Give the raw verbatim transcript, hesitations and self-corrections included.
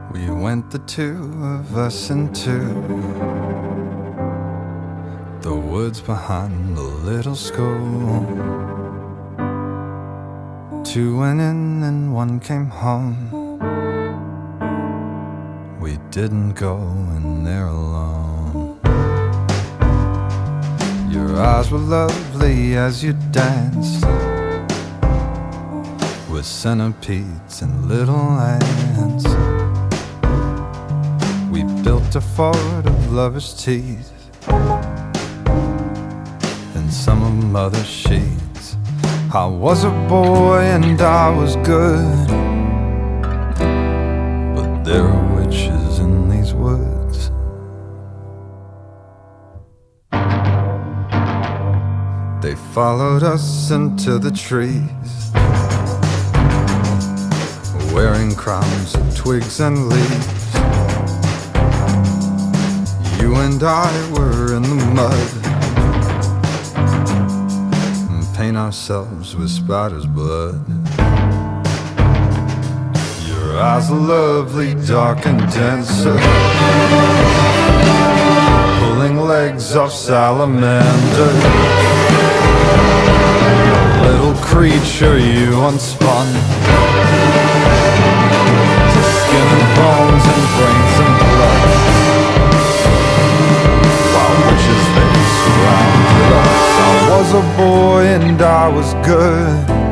We went the two of us into the woods behind the little school. Two went in and one came home. We didn't go in there alone. Your eyes were lovely as you danced with centipedes and little ants. We built a fort of lovers' teeth and some of mother's sheets. I was a boy and I was good, but there are witches in these woods. They followed us into the trees, wearing crowns of twigs and leaves. You and I were in the mud, and paint ourselves with spider's blood. Your eyes are lovely, dark and denser, pulling legs off salamander. Little creature you unspun to skin and bones and brains and blood, while witches they surrounded us. I was a boy and I was good,